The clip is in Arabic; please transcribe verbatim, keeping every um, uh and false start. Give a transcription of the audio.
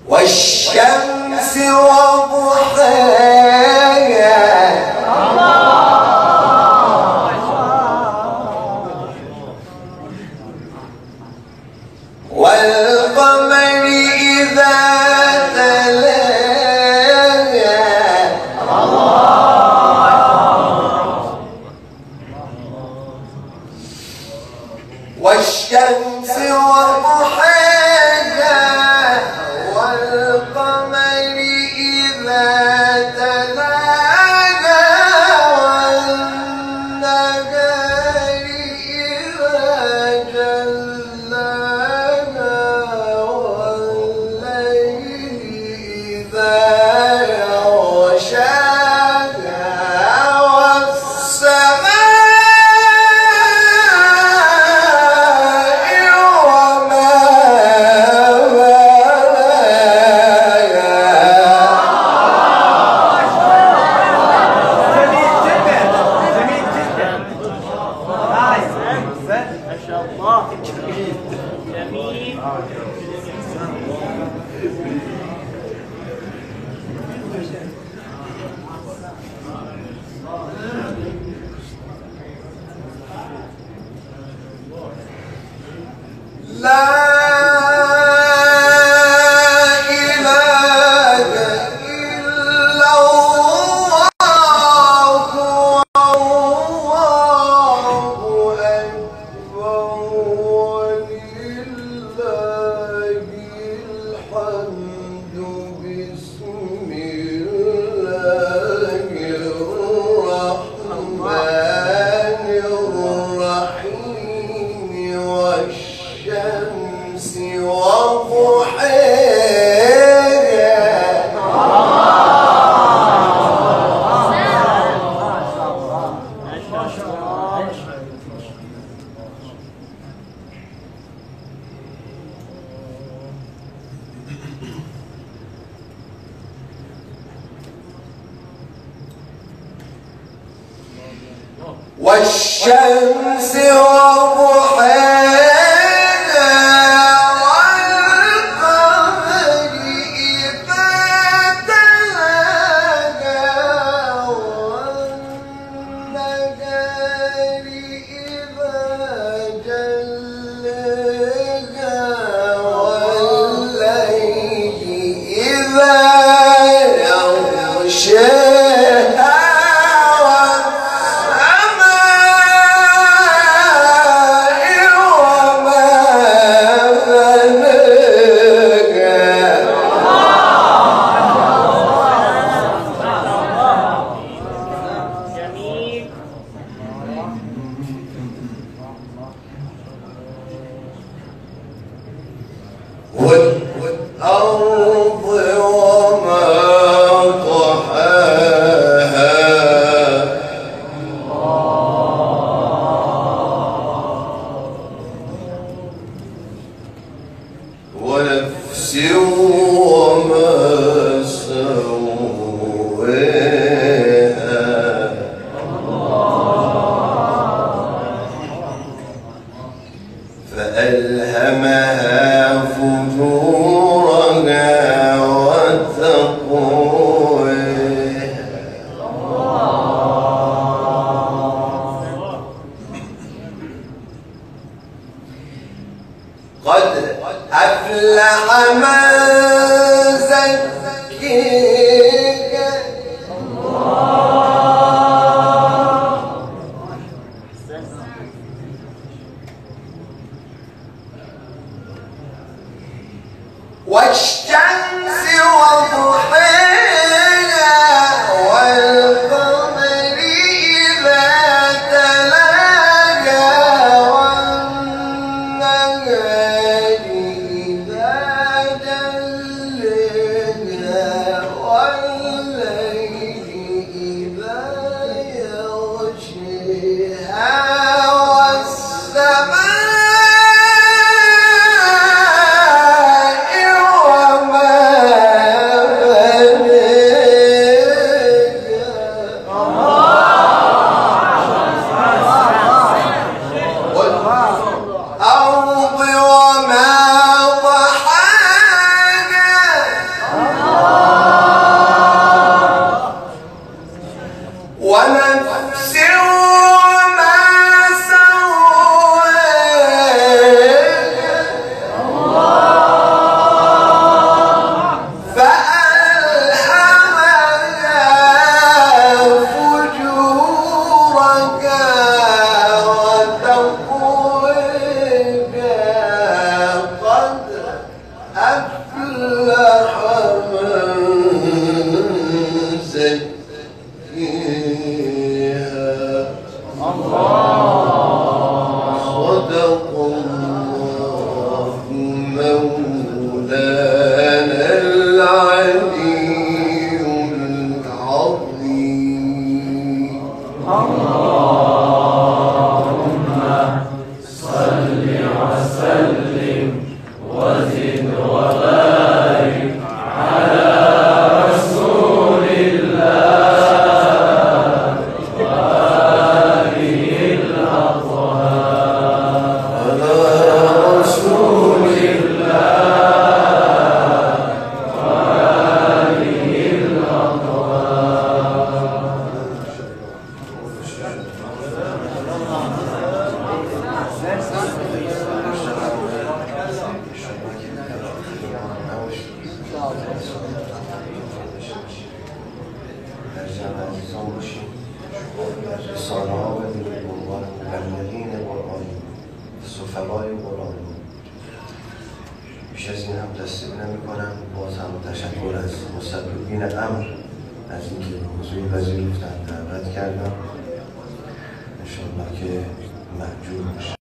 والشمس وضحاها والقمر إذا تلاها والشمس وضحاها والقمر إذا تلاها والنهار إذا جلاها والليل إذا يغشاها والسماء لا إله إلا الله والله أكبر ولله الحمد بسم الله الرحمن الرحيم والشمس وضحاها والشمس وضحاها والقمر إذا تلاها والنهار إذا جلاها والليل إذا يغشاها والأرض وما طحاها ونفس وما سواها فألهمها فجورها وتقواها قد أفلح من زكاها والشمس وضحاها والقمر إذا تلاها والنهار إذا جلاها والليل إذا يغشاها والسماء وما أفلح من زكيها صدق الله مولانا العلي العظيم. اللهم صل وسلم وزد وبارك على رسول الله وآله الأطهار. على رسول الله وآله الأطهار. در جمع عزیزان باشیم. رساله ها بدیم به عنوان مبلغین قرآنی، سفرای قرآنی. بیش از این هم تصدیق نمی کنم. باز هم تشکر از مسببین امر از اینکه موضوعی پذیرفتند دعوت کردم. انشاءالله که محجور باشیم.